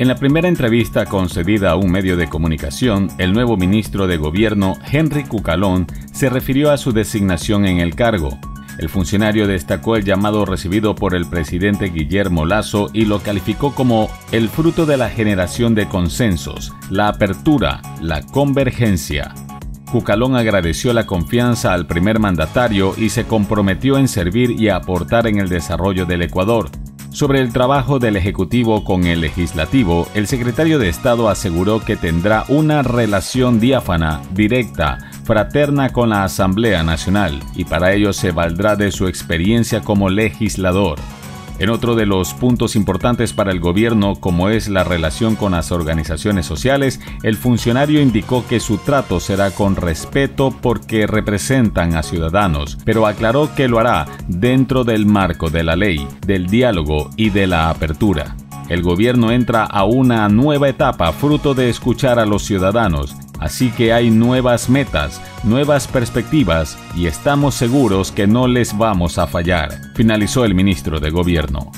En la primera entrevista concedida a un medio de comunicación, el nuevo ministro de Gobierno, Henry Cucalón, se refirió a su designación en el cargo. El funcionario destacó el llamado recibido por el presidente Guillermo Lasso y lo calificó como el fruto de la generación de consensos, la apertura, la convergencia. Cucalón agradeció la confianza al primer mandatario y se comprometió en servir y aportar en el desarrollo del Ecuador. Sobre el trabajo del Ejecutivo con el Legislativo, el secretario de Estado aseguró que tendrá una relación diáfana, directa, fraterna con la Asamblea Nacional y para ello se valdrá de su experiencia como legislador. En otro de los puntos importantes para el gobierno, como es la relación con las organizaciones sociales, el funcionario indicó que su trato será con respeto porque representan a ciudadanos, pero aclaró que lo hará dentro del marco de la ley, del diálogo y de la apertura. El gobierno entra a una nueva etapa fruto de escuchar a los ciudadanos. Así que hay nuevas metas, nuevas perspectivas y estamos seguros que no les vamos a fallar, finalizó el ministro de Gobierno.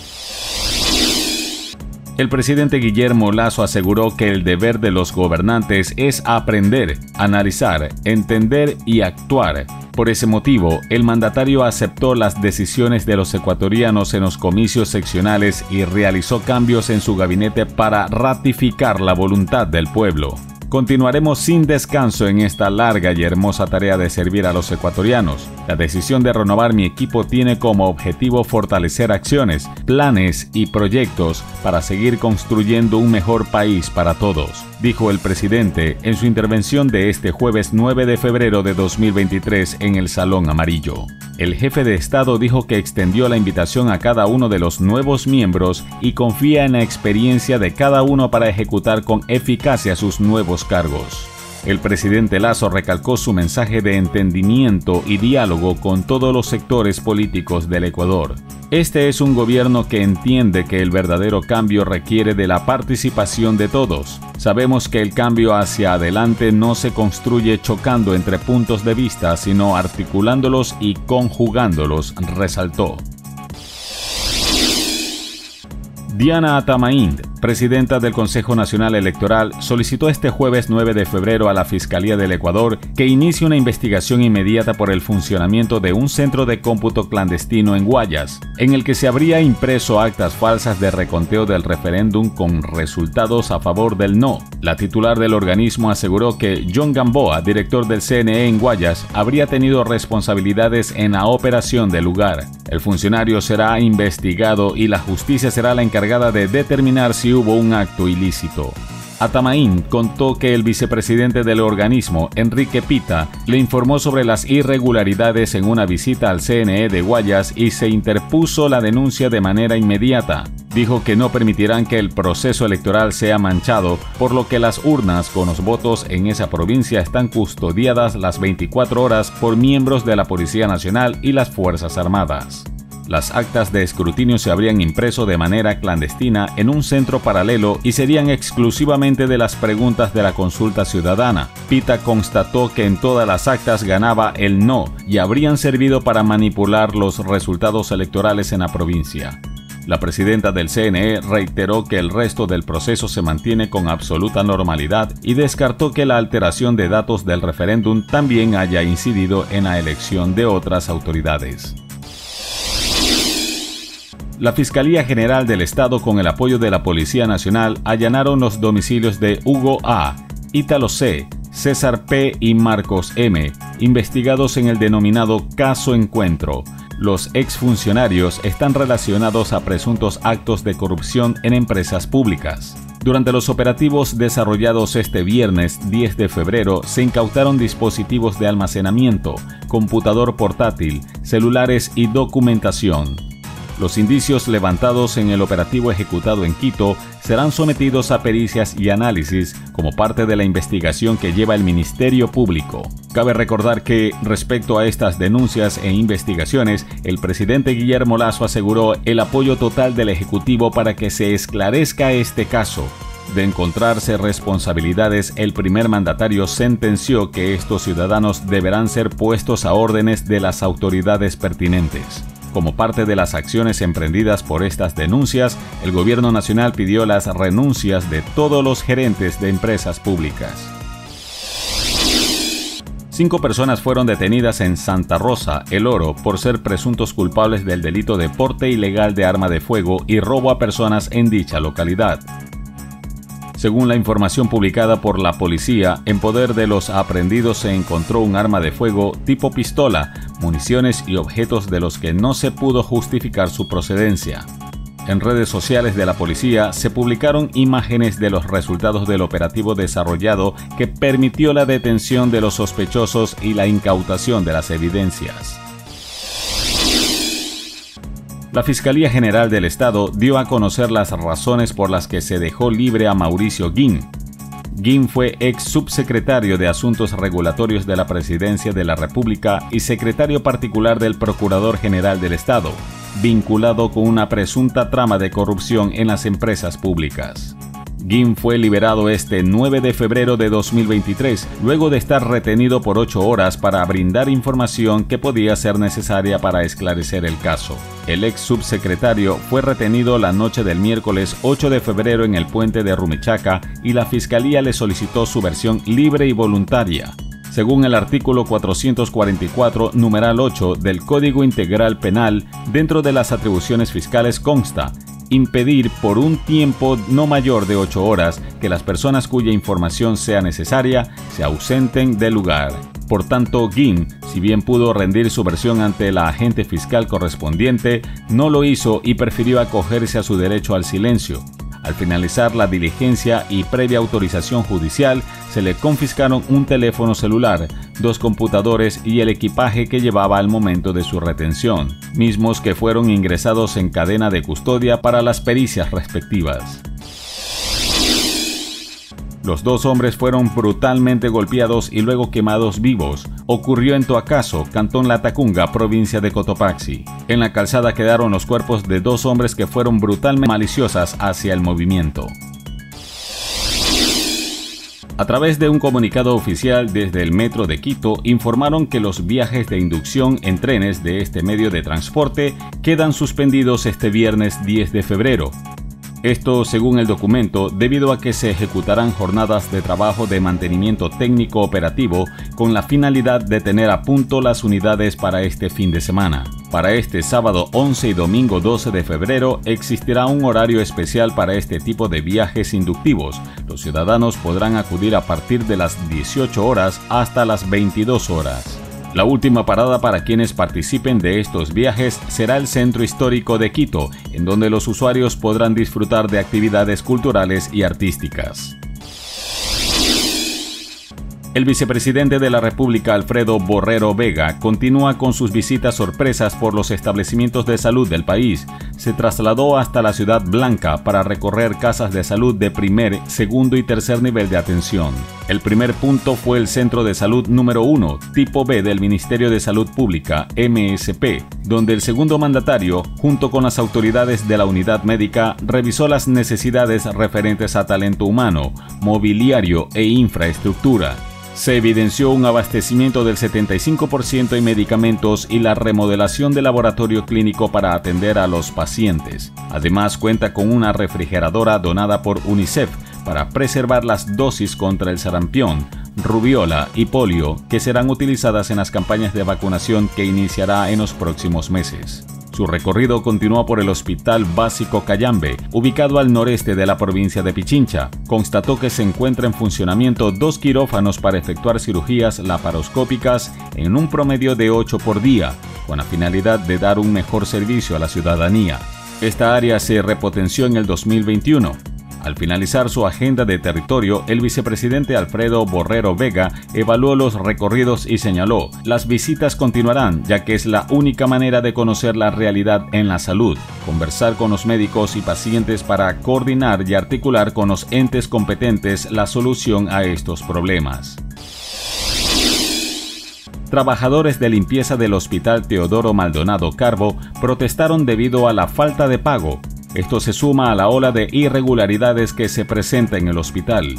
El presidente Guillermo Lasso aseguró que el deber de los gobernantes es aprender, analizar, entender y actuar. Por ese motivo, el mandatario aceptó las decisiones de los ecuatorianos en los comicios seccionales y realizó cambios en su gabinete para ratificar la voluntad del pueblo. Continuaremos sin descanso en esta larga y hermosa tarea de servir a los ecuatorianos. La decisión de renovar mi equipo tiene como objetivo fortalecer acciones, planes y proyectos para seguir construyendo un mejor país para todos, dijo el presidente en su intervención de este jueves 9 de febrero de 2023 en el Salón Amarillo. El jefe de Estado dijo que extendió la invitación a cada uno de los nuevos miembros y confía en la experiencia de cada uno para ejecutar con eficacia sus nuevos cargos. El presidente Lasso recalcó su mensaje de entendimiento y diálogo con todos los sectores políticos del Ecuador. Este es un gobierno que entiende que el verdadero cambio requiere de la participación de todos. Sabemos que el cambio hacia adelante no se construye chocando entre puntos de vista, sino articulándolos y conjugándolos, resaltó. Diana Atamaín, presidenta del Consejo Nacional Electoral, solicitó este jueves 9 de febrero a la Fiscalía del Ecuador que inicie una investigación inmediata por el funcionamiento de un centro de cómputo clandestino en Guayas, en el que se habría impreso actas falsas de reconteo del referéndum con resultados a favor del no. La titular del organismo aseguró que John Gamboa, director del CNE en Guayas, habría tenido responsabilidades en la operación del lugar. El funcionario será investigado y la justicia será la encargada de determinar si hubo un acto ilícito. Atamaín contó que el vicepresidente del organismo, Enrique Pita, le informó sobre las irregularidades en una visita al CNE de Guayas y se interpuso la denuncia de manera inmediata. Dijo que no permitirán que el proceso electoral sea manchado, por lo que las urnas con los votos en esa provincia están custodiadas las 24 horas por miembros de la Policía Nacional y las Fuerzas Armadas. Las actas de escrutinio se habrían impreso de manera clandestina en un centro paralelo y serían exclusivamente de las preguntas de la consulta ciudadana. Pita constató que en todas las actas ganaba el no y habrían servido para manipular los resultados electorales en la provincia. La presidenta del CNE reiteró que el resto del proceso se mantiene con absoluta normalidad y descartó que la alteración de datos del referéndum también haya incidido en la elección de otras autoridades. La Fiscalía General del Estado, con el apoyo de la Policía Nacional, allanaron los domicilios de Hugo A., Ítalo C., César P. y Marcos M., investigados en el denominado Caso Encuentro. Los exfuncionarios están relacionados a presuntos actos de corrupción en empresas públicas. Durante los operativos desarrollados este viernes 10 de febrero, se incautaron dispositivos de almacenamiento, computador portátil, celulares y documentación. Los indicios levantados en el operativo ejecutado en Quito serán sometidos a pericias y análisis como parte de la investigación que lleva el Ministerio Público. Cabe recordar que, respecto a estas denuncias e investigaciones, el presidente Guillermo Lasso aseguró el apoyo total del Ejecutivo para que se esclarezca este caso. De encontrarse responsabilidades, el primer mandatario sentenció que estos ciudadanos deberán ser puestos a órdenes de las autoridades pertinentes. Como parte de las acciones emprendidas por estas denuncias, el Gobierno Nacional pidió las renuncias de todos los gerentes de empresas públicas. 5 personas fueron detenidas en Santa Rosa, El Oro, por ser presuntos culpables del delito de porte ilegal de arma de fuego y robo a personas en dicha localidad. Según la información publicada por la policía, en poder de los aprehendidos se encontró un arma de fuego tipo pistola, municiones y objetos de los que no se pudo justificar su procedencia. En redes sociales de la policía se publicaron imágenes de los resultados del operativo desarrollado que permitió la detención de los sospechosos y la incautación de las evidencias. La Fiscalía General del Estado dio a conocer las razones por las que se dejó libre a Mauricio Guin. Guin fue ex subsecretario de Asuntos Regulatorios de la Presidencia de la República y secretario particular del Procurador General del Estado, vinculado con una presunta trama de corrupción en las empresas públicas. Guin fue liberado este 9 de febrero de 2023, luego de estar retenido por 8 horas para brindar información que podía ser necesaria para esclarecer el caso. El ex subsecretario fue retenido la noche del miércoles 8 de febrero en el puente de Rumichaca y la Fiscalía le solicitó su versión libre y voluntaria. Según el artículo 444, numeral 8 del Código Integral Penal, dentro de las atribuciones fiscales consta impedir por un tiempo no mayor de 8 horas que las personas cuya información sea necesaria se ausenten del lugar. Por tanto, Guin, si bien pudo rendir su versión ante la agente fiscal correspondiente, no lo hizo y prefirió acogerse a su derecho al silencio. Al finalizar la diligencia y previa autorización judicial, se le confiscaron un teléfono celular, 2 computadores y el equipaje que llevaba al momento de su retención, mismos que fueron ingresados en cadena de custodia para las pericias respectivas. Los 2 hombres fueron brutalmente golpeados y luego quemados vivos. Ocurrió en Toacaso, Cantón Latacunga, provincia de Cotopaxi. En la calzada quedaron los cuerpos de 2 hombres que fueron brutalmente maliciosas hacia el movimiento. A través de un comunicado oficial desde el Metro de Quito, informaron que los viajes de inducción en trenes de este medio de transporte quedan suspendidos este viernes 10 de febrero. Esto, según el documento, debido a que se ejecutarán jornadas de trabajo de mantenimiento técnico operativo con la finalidad de tener a punto las unidades para este fin de semana. Para este sábado 11 y domingo 12 de febrero existirá un horario especial para este tipo de viajes inductivos. Los ciudadanos podrán acudir a partir de las 18 horas hasta las 22 horas. La última parada para quienes participen de estos viajes será el Centro Histórico de Quito, en donde los usuarios podrán disfrutar de actividades culturales y artísticas. El vicepresidente de la República, Alfredo Borrero Vega, continúa con sus visitas sorpresas por los establecimientos de salud del país. Se trasladó hasta la Ciudad Blanca para recorrer casas de salud de primer, segundo y tercer nivel de atención. El primer punto fue el Centro de Salud número 1, tipo B del Ministerio de Salud Pública, MSP, donde el segundo mandatario, junto con las autoridades de la unidad médica, revisó las necesidades referentes a talento humano, mobiliario e infraestructura. Se evidenció un abastecimiento del 75% en medicamentos y la remodelación del laboratorio clínico para atender a los pacientes. Además, cuenta con una refrigeradora donada por UNICEF para preservar las dosis contra el sarampión, rubiola y polio que serán utilizadas en las campañas de vacunación que iniciará en los próximos meses. Su recorrido continuó por el Hospital Básico Cayambe, ubicado al noreste de la provincia de Pichincha. Constató que se encuentra en funcionamiento 2 quirófanos para efectuar cirugías laparoscópicas en un promedio de 8 por día, con la finalidad de dar un mejor servicio a la ciudadanía. Esta área se repotenció en el 2021. Al finalizar su agenda de territorio, el vicepresidente Alfredo Borrero Vega evaluó los recorridos y señaló: las visitas continuarán, ya que es la única manera de conocer la realidad en la salud, conversar con los médicos y pacientes para coordinar y articular con los entes competentes la solución a estos problemas. Trabajadores de limpieza del Hospital Teodoro Maldonado Carbo protestaron debido a la falta de pago. Esto se suma a la ola de irregularidades que se presenta en el hospital.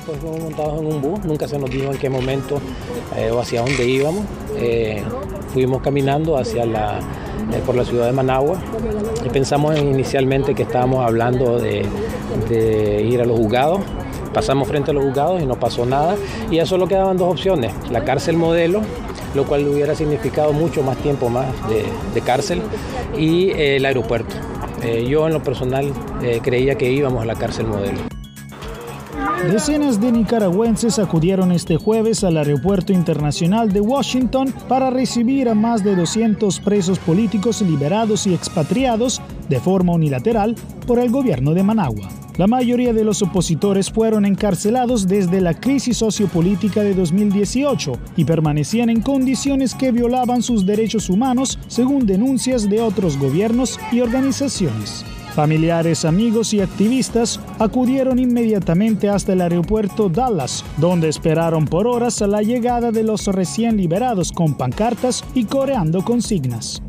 Pues fuimos montados en un bus, nunca se nos dijo en qué momento o hacia dónde íbamos. Fuimos caminando por la ciudad de Managua y pensamos inicialmente que estábamos hablando de ir a los juzgados. Pasamos frente a los juzgados y no pasó nada y ya solo quedaban dos opciones: la cárcel modelo, lo cual hubiera significado mucho más tiempo más de cárcel, y el aeropuerto. Yo en lo personal creía que íbamos a la cárcel modelo. Decenas de nicaragüenses acudieron este jueves al Aeropuerto Internacional de Washington para recibir a más de 200 presos políticos liberados y expatriados de forma unilateral por el gobierno de Managua. La mayoría de los opositores fueron encarcelados desde la crisis sociopolítica de 2018 y permanecían en condiciones que violaban sus derechos humanos, según denuncias de otros gobiernos y organizaciones. Familiares, amigos y activistas acudieron inmediatamente hasta el aeropuerto Dallas, donde esperaron por horas a la llegada de los recién liberados con pancartas y coreando consignas.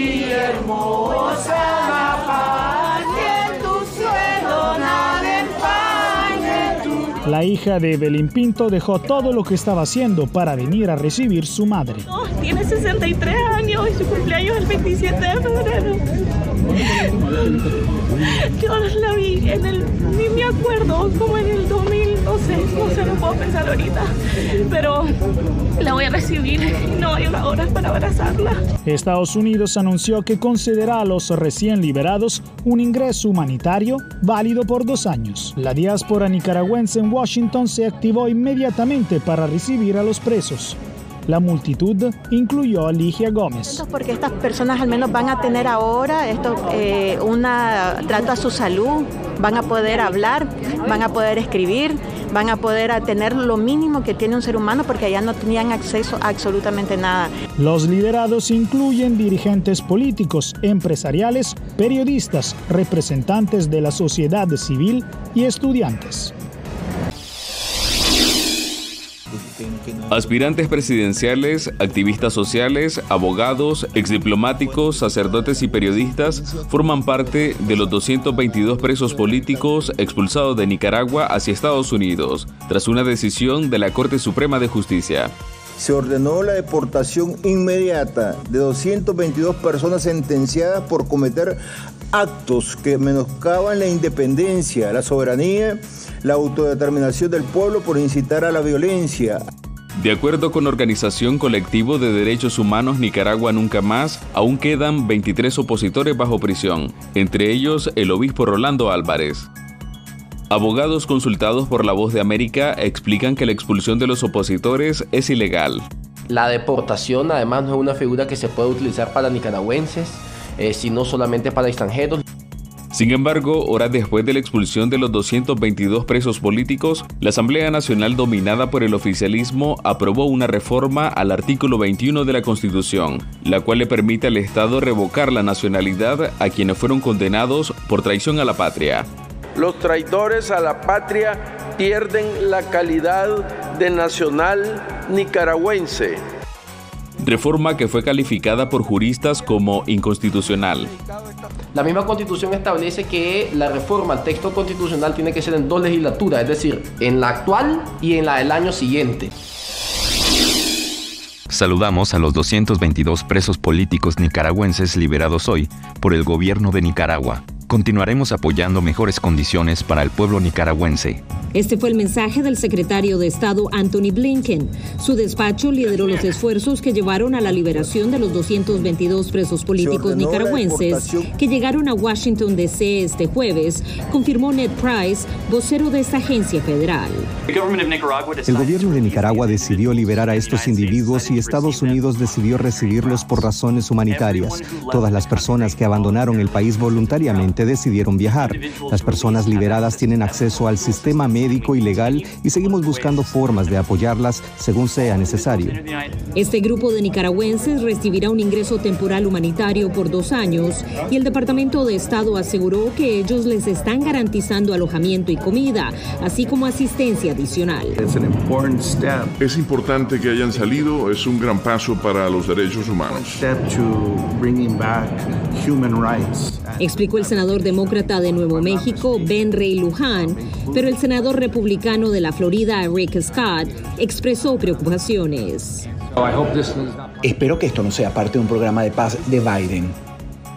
La hija de Evelyn Pinto dejó todo lo que estaba haciendo para venir a recibir su madre. Tiene 63 años y su cumpleaños es el 27 de febrero. Yo la vi ni me acuerdo, como en el 2000, no sé, no puedo pensar ahorita. Pero la voy a recibir y no hay una hora para abrazarla. Estados Unidos anunció que concederá a los recién liberados un ingreso humanitario válido por 2 años. La diáspora nicaragüense en Washington se activó inmediatamente para recibir a los presos. La multitud incluyó a Ligia Gómez. Porque estas personas al menos van a tener ahora un trato a su salud, van a poder hablar, van a poder escribir, van a poder tener lo mínimo que tiene un ser humano, porque allá no tenían acceso a absolutamente nada. Los liberados incluyen dirigentes políticos, empresariales, periodistas, representantes de la sociedad civil y estudiantes. Aspirantes presidenciales, activistas sociales, abogados, exdiplomáticos, sacerdotes y periodistas forman parte de los 222 presos políticos expulsados de Nicaragua hacia Estados Unidos, tras una decisión de la Corte Suprema de Justicia. Se ordenó la deportación inmediata de 222 personas sentenciadas por cometer actos que menoscaban la independencia, la soberanía, la autodeterminación del pueblo, por incitar a la violencia. De acuerdo con Organización Colectivo de Derechos Humanos Nicaragua Nunca Más, aún quedan 23 opositores bajo prisión, entre ellos el obispo Rolando Álvarez. Abogados consultados por La Voz de América explican que la expulsión de los opositores es ilegal. La deportación además no es una figura que se puede utilizar para nicaragüenses, sino solamente para extranjeros. Sin embargo, horas después de la expulsión de los 222 presos políticos, la Asamblea Nacional dominada por el oficialismo aprobó una reforma al artículo 21 de la Constitución, la cual le permite al Estado revocar la nacionalidad a quienes fueron condenados por traición a la patria. Los traidores a la patria pierden la calidad de nacional nicaragüense. Reforma que fue calificada por juristas como inconstitucional. La misma Constitución establece que la reforma al texto constitucional tiene que ser en 2 legislaturas, es decir, en la actual y en la del año siguiente. Saludamos a los 222 presos políticos nicaragüenses liberados hoy por el gobierno de Nicaragua. Continuaremos apoyando mejores condiciones para el pueblo nicaragüense. Este fue el mensaje del secretario de Estado Antony Blinken. Su despacho lideró los esfuerzos que llevaron a la liberación de los 222 presos políticos nicaragüenses que llegaron a Washington D.C. este jueves, confirmó Ned Price, vocero de esta agencia federal. El gobierno de Nicaragua decidió liberar a estos individuos y Estados Unidos decidió recibirlos por razones humanitarias. Todas las personas que abandonaron el país voluntariamente decidieron viajar. Las personas liberadas tienen acceso al sistema médico y legal y seguimos buscando formas de apoyarlas según sea necesario. Este grupo de nicaragüenses recibirá un ingreso temporal humanitario por 2 años y el Departamento de Estado aseguró que ellos les están garantizando alojamiento y comida, así como asistencia adicional. Es importante que hayan salido, es un gran paso para los derechos humanos. Explicó el senador senador demócrata de Nuevo México, Ben Ray Luján, pero el senador republicano de la Florida, Rick Scott, expresó preocupaciones. Espero que esto no sea parte de un programa de paz de Biden.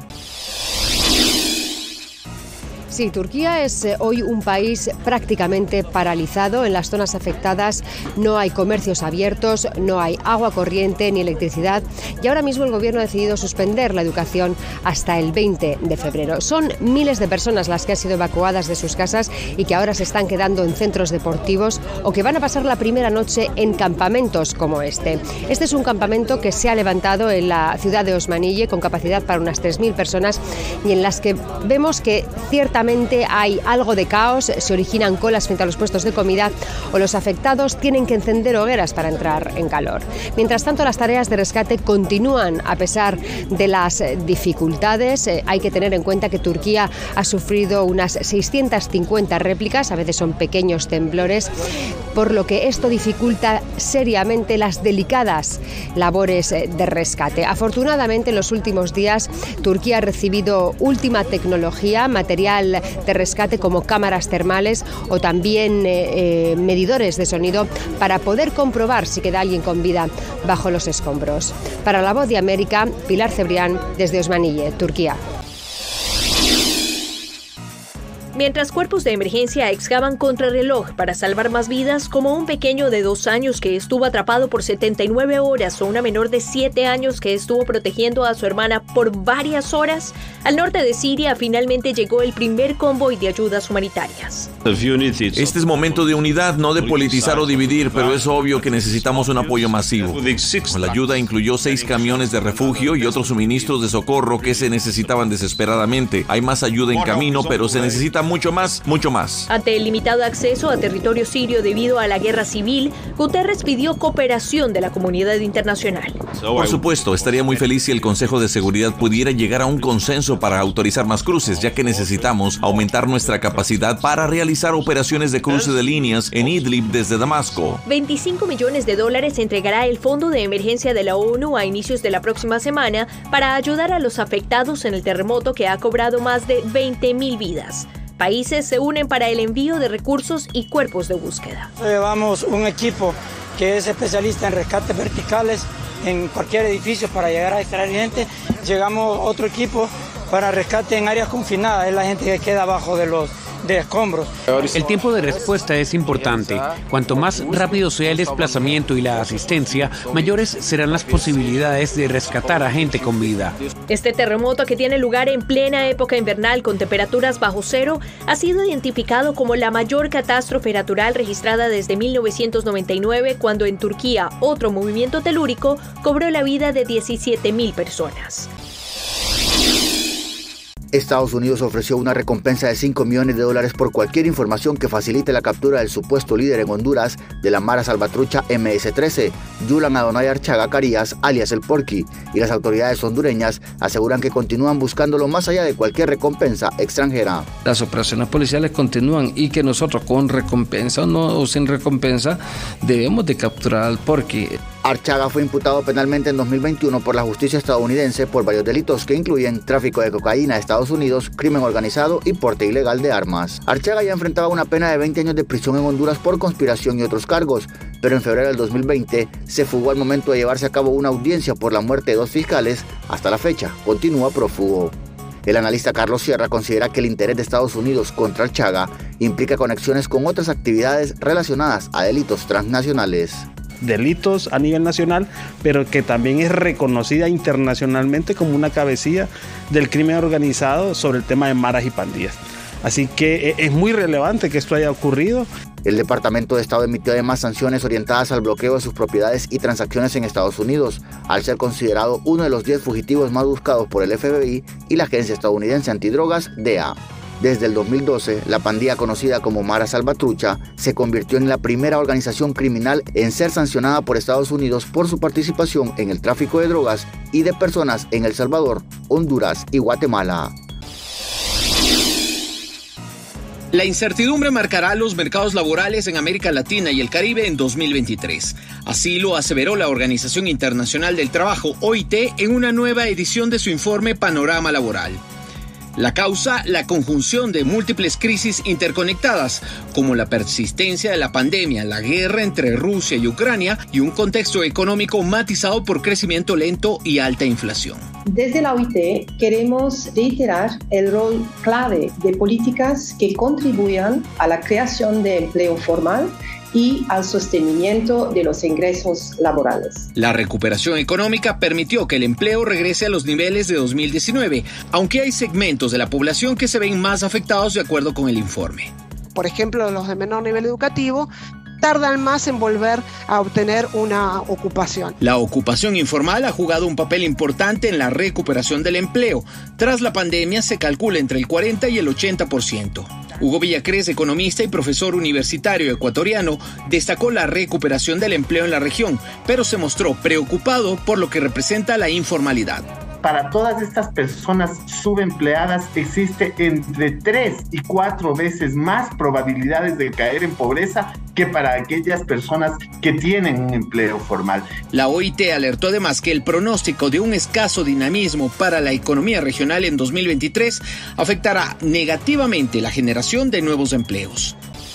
Sí, Turquía es hoy un país prácticamente paralizado. En las zonas afectadas no hay comercios abiertos, no hay agua corriente ni electricidad y ahora mismo el gobierno ha decidido suspender la educación hasta el 20 de febrero. Son miles de personas las que han sido evacuadas de sus casas y que ahora se están quedando en centros deportivos o que van a pasar la primera noche en campamentos como este. Este es un campamento que se ha levantado en la ciudad de Osmaniye con capacidad para unas 3.000 personas y en las que vemos que ciertamente hay algo de caos, se originan colas frente a los puestos de comida o los afectados tienen que encender hogueras para entrar en calor. Mientras tanto, las tareas de rescate continúan a pesar de las dificultades. Hay que tener en cuenta que Turquía ha sufrido unas 650 réplicas, a veces son pequeños temblores, por lo que esto dificulta seriamente las delicadas labores de rescate. Afortunadamente, en los últimos días, Turquía ha recibido última tecnología, material de rescate como cámaras termales o también medidores de sonido para poder comprobar si queda alguien con vida bajo los escombros. Para La Voz de América, Pilar Cebrián, desde Osmaniye, Turquía. Mientras cuerpos de emergencia excavan contrarreloj para salvar más vidas, como un pequeño de 2 años que estuvo atrapado por 79 horas o una menor de 7 años que estuvo protegiendo a su hermana por varias horas, al norte de Siria finalmente llegó el primer convoy de ayudas humanitarias. Este es momento de unidad, no de politizar o dividir, pero es obvio que necesitamos un apoyo masivo. La ayuda incluyó 6 camiones de refugio y otros suministros de socorro que se necesitaban desesperadamente. Hay más ayuda en camino, pero se necesita mucho más. Ante el limitado acceso a territorio sirio debido a la guerra civil, Guterres pidió cooperación de la comunidad internacional. Por supuesto, estaría muy feliz si el Consejo de Seguridad pudiera llegar a un consenso para autorizar más cruces, ya que necesitamos aumentar nuestra capacidad para realizar operaciones de cruce de líneas en Idlib desde Damasco. $25 millones entregará el Fondo de Emergencia de la ONU a inicios de la próxima semana para ayudar a los afectados en el terremoto que ha cobrado más de 20.000 vidas. Países se unen para el envío de recursos y cuerpos de búsqueda. Llevamos un equipo que es especialista en rescates verticales en cualquier edificio para llegar a extraer gente. Llegamos otro equipo para rescate en áreas confinadas, es la gente que queda abajo de escombros. El tiempo de respuesta es importante. Cuanto más rápido sea el desplazamiento y la asistencia, mayores serán las posibilidades de rescatar a gente con vida. Este terremoto, que tiene lugar en plena época invernal con temperaturas bajo cero, ha sido identificado como la mayor catástrofe natural registrada desde 1999, cuando en Turquía otro movimiento telúrico cobró la vida de 17.000 personas. Estados Unidos ofreció una recompensa de $5 millones por cualquier información que facilite la captura del supuesto líder en Honduras de la Mara Salvatrucha MS-13, Yulan Adonai Archaga Carías, alias El Porky, y las autoridades hondureñas aseguran que continúan buscándolo más allá de cualquier recompensa extranjera. Las operaciones policiales continúan y que nosotros, con recompensa o sin recompensa, debemos de capturar al Porky. Archaga fue imputado penalmente en 2021 por la justicia estadounidense por varios delitos que incluyen tráfico de cocaína a Estados Unidos, crimen organizado y porte ilegal de armas. Archaga ya enfrentaba una pena de 20 años de prisión en Honduras por conspiración y otros cargos, pero en febrero del 2020 se fugó al momento de llevarse a cabo una audiencia por la muerte de 2 fiscales. Hasta la fecha, continúa prófugo. El analista Carlos Sierra considera que el interés de Estados Unidos contra Archaga implica conexiones con otras actividades relacionadas a delitos transnacionales. Delitos a nivel nacional, pero que también es reconocida internacionalmente como una cabecilla del crimen organizado sobre el tema de maras y pandillas. Así que es muy relevante que esto haya ocurrido. El Departamento de Estado emitió además sanciones orientadas al bloqueo de sus propiedades y transacciones en Estados Unidos, al ser considerado uno de los 10 fugitivos más buscados por el FBI y la Agencia Estadounidense Antidrogas, DEA. Desde el 2012, la pandilla conocida como Mara Salvatrucha se convirtió en la primera organización criminal en ser sancionada por Estados Unidos por su participación en el tráfico de drogas y de personas en El Salvador, Honduras y Guatemala. La incertidumbre marcará los mercados laborales en América Latina y el Caribe en 2023. Así lo aseveró la Organización Internacional del Trabajo, OIT, en una nueva edición de su informe Panorama Laboral. La causa, la conjunción de múltiples crisis interconectadas, como la persistencia de la pandemia, la guerra entre Rusia y Ucrania y un contexto económico matizado por crecimiento lento y alta inflación. Desde la OIT queremos reiterar el rol clave de políticas que contribuyan a la creación de empleo formal y al sostenimiento de los ingresos laborales. La recuperación económica permitió que el empleo regrese a los niveles de 2019, aunque hay segmentos de la población que se ven más afectados de acuerdo con el informe. Por ejemplo, los de menor nivel educativo tardan más en volver a obtener una ocupación. La ocupación informal ha jugado un papel importante en la recuperación del empleo. Tras la pandemia se calcula entre el 40 y el 80%. Hugo Villacrés, economista y profesor universitario ecuatoriano, destacó la recuperación del empleo en la región, pero se mostró preocupado por lo que representa la informalidad. Para todas estas personas subempleadas existe entre 3 y 4 veces más probabilidades de caer en pobreza que para aquellas personas que tienen un empleo formal. La OIT alertó además que el pronóstico de un escaso dinamismo para la economía regional en 2023 afectará negativamente la generación de nuevos empleos.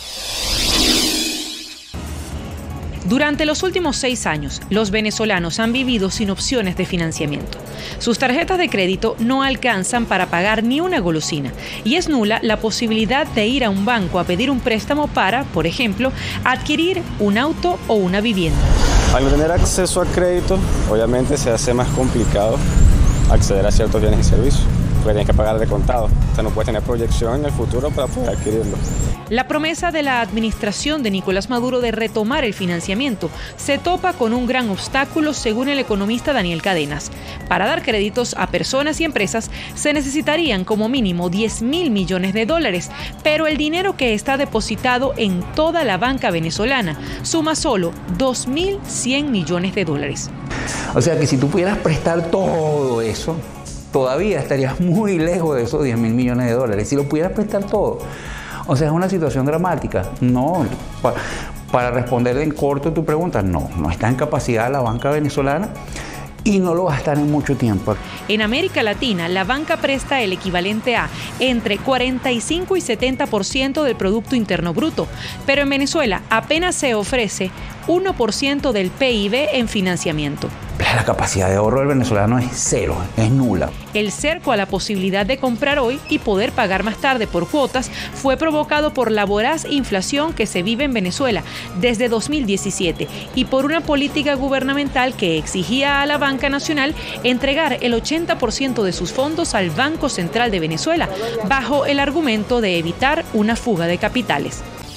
Durante los últimos 6 años, los venezolanos han vivido sin opciones de financiamiento. Sus tarjetas de crédito no alcanzan para pagar ni una golosina y es nula la posibilidad de ir a un banco a pedir un préstamo para, por ejemplo, adquirir un auto o una vivienda. Al no tener acceso a crédito, obviamente se hace más complicado acceder a ciertos bienes y servicios, porque tienes que pagar de contado. O sea, no puedes tener proyección en el futuro para poder adquirirlo. La promesa de la administración de Nicolás Maduro de retomar el financiamiento se topa con un gran obstáculo, según el economista Daniel Cadenas. Para dar créditos a personas y empresas se necesitarían como mínimo 10.000 millones de dólares, pero el dinero que está depositado en toda la banca venezolana suma solo 2.100 millones de dólares. O sea que si tú pudieras prestar todo eso, todavía estarías muy lejos de esos 10.000 millones de dólares. Si lo pudieras prestar todo. O sea, es una situación dramática. No, para responder en corto tu pregunta, no está en capacidad la banca venezolana y no lo va a estar en mucho tiempo. En América Latina, la banca presta el equivalente a entre 45 y 70% del Producto Interno Bruto, pero en Venezuela apenas se ofrece 1% del PIB en financiamiento. La capacidad de ahorro del venezolano es cero, es nula. El cerco a la posibilidad de comprar hoy y poder pagar más tarde por cuotas fue provocado por la voraz inflación que se vive en Venezuela desde 2017 y por una política gubernamental que exigía a la Banca Nacional entregar el 80% de sus fondos al Banco Central de Venezuela, bajo el argumento de evitar una fuga de capitales.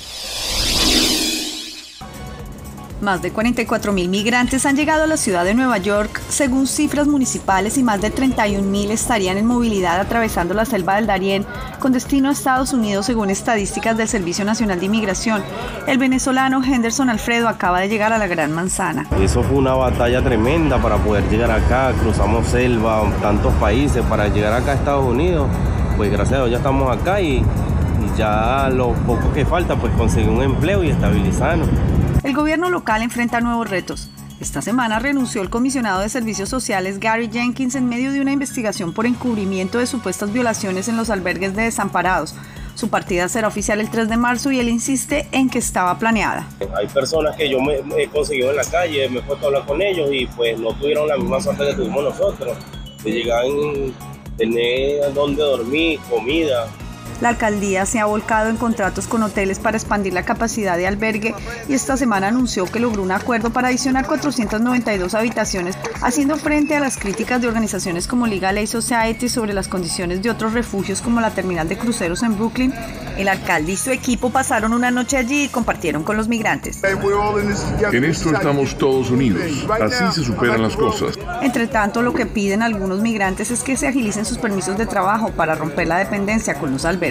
Más de 44.000 migrantes han llegado a la ciudad de Nueva York, según cifras municipales, y más de 31.000 estarían en movilidad atravesando la selva del Darién con destino a Estados Unidos, según estadísticas del Servicio Nacional de Inmigración. El venezolano Henderson Alfredo acaba de llegar a la Gran Manzana. Eso fue una batalla tremenda para poder llegar acá, cruzamos selva, tantos países para llegar acá a Estados Unidos. Pues gracias a Dios ya estamos acá y ya lo poco que falta, pues conseguir un empleo y estabilizarnos. El gobierno local enfrenta nuevos retos. Esta semana renunció el comisionado de Servicios Sociales Gary Jenkins en medio de una investigación por encubrimiento de supuestas violaciones en los albergues de desamparados. Su partida será oficial el 3 de marzo y él insiste en que estaba planeada. Hay personas que yo me he conseguido en la calle, me he puesto a hablar con ellos y pues no tuvieron la misma suerte que tuvimos nosotros. De llegar a tener dónde dormir, comida. La alcaldía se ha volcado en contratos con hoteles para expandir la capacidad de albergue y esta semana anunció que logró un acuerdo para adicionar 492 habitaciones, haciendo frente a las críticas de organizaciones como Legal Aid Society sobre las condiciones de otros refugios como la terminal de cruceros en Brooklyn. El alcalde y su equipo pasaron una noche allí y compartieron con los migrantes. En esto estamos todos unidos, así se superan las cosas. Entre tanto, lo que piden algunos migrantes es que se agilicen sus permisos de trabajo para romper la dependencia con los albergues.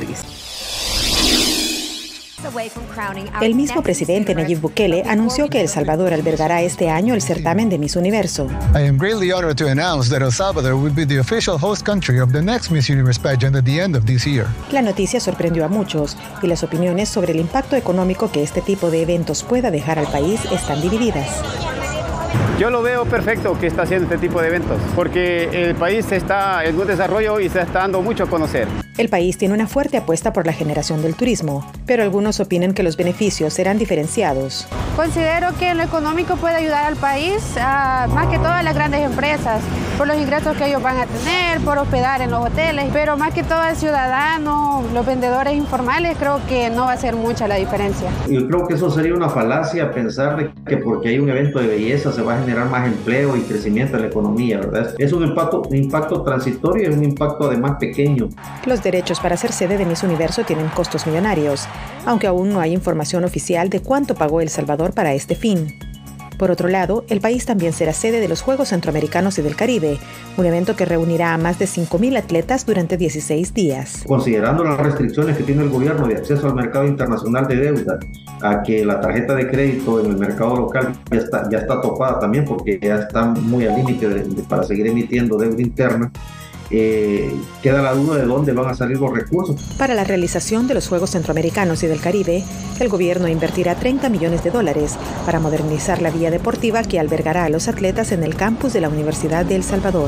El mismo presidente Nayib Bukele anunció que El Salvador albergará este año el certamen de Miss Universo. I am greatly honored to announce that El Salvador will be the official host country of the next Miss Universe pageant at the end of this year. La noticia sorprendió a muchos y las opiniones sobre el impacto económico que este tipo de eventos pueda dejar al país están divididas. Yo lo veo perfecto que está haciendo este tipo de eventos, porque el país está en un desarrollo y se está dando mucho a conocer. El país tiene una fuerte apuesta por la generación del turismo, pero algunos opinan que los beneficios serán diferenciados. Considero que en lo económico puede ayudar al país, más que todo a las grandes empresas, por los ingresos que ellos van a tener, por hospedar en los hoteles, pero más que todo al ciudadano, los vendedores informales, creo que no va a ser mucha la diferencia. Yo creo que eso sería una falacia pensar de que porque hay un evento de belleza se va a generar más empleo y crecimiento en la economía, ¿verdad? Es un impacto transitorio y es un impacto además pequeño. Los derechos para ser sede de Miss Universo tienen costos millonarios, aunque aún no hay información oficial de cuánto pagó El Salvador para este fin. Por otro lado, el país también será sede de los Juegos Centroamericanos y del Caribe, un evento que reunirá a más de 5.000 atletas durante 16 días. Considerando las restricciones que tiene el gobierno de acceso al mercado internacional de deuda, a que la tarjeta de crédito en el mercado local ya está topada también porque ya está muy al límite para seguir emitiendo deuda interna, queda la duda de dónde van a salir los recursos. Para la realización de los Juegos Centroamericanos y del Caribe, el gobierno invertirá $30 millones para modernizar la vía deportiva que albergará a los atletas en el campus de la Universidad de El Salvador.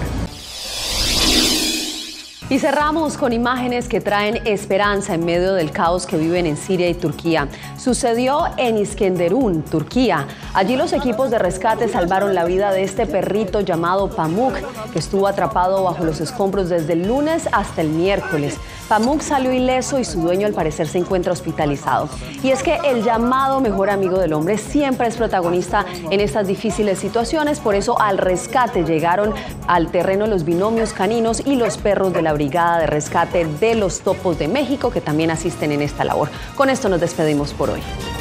Y cerramos con imágenes que traen esperanza en medio del caos que viven en Siria y Turquía. Sucedió en Iskenderun, Turquía. Allí los equipos de rescate salvaron la vida de este perrito llamado Pamuk, que estuvo atrapado bajo los escombros desde el lunes hasta el miércoles. Pamuk salió ileso y su dueño al parecer se encuentra hospitalizado. Y es que el llamado mejor amigo del hombre siempre es protagonista en estas difíciles situaciones, por eso al rescate llegaron al terreno los binomios caninos y los perros de la Brigada de Rescate de los Topos de México, que también asisten en esta labor. Con esto nos despedimos por hoy.